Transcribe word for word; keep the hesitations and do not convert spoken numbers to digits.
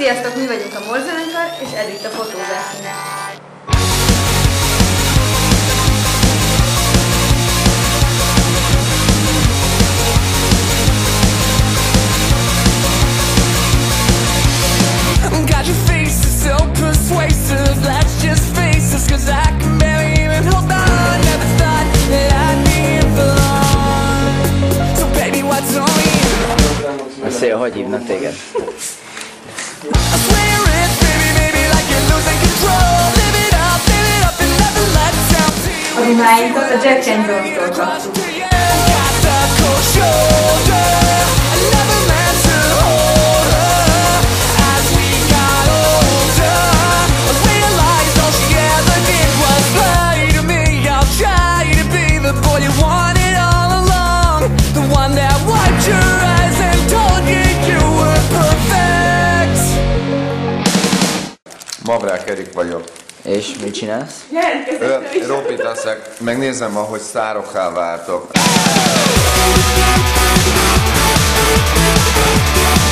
Sziasztok, mi vagyunk a Morzenekar, és ez itt a fotózásunk. God, your face is so persuasive. Let's just face this, cause I can barely even hold on. Never thought that I'd be in for long. So baby, what's on you? Szia, hogy hívnak téged? I swear it's baby, baby, like you're losing control. Live it up, live it up and never let down to you. A ruháinkat a Jack and Jones-tól kaptuk. Got the cold shoulder. I never meant to hold her. As we got older, I realized all she ever did was lie to me. I'll try to be the boy you wanted all along, the one that wiped your eyes and told you you were perfect. Mavrák Erik vagyok. És mit csinálsz? Ropit leszek, megnézem, ahogy sztárokká váltok.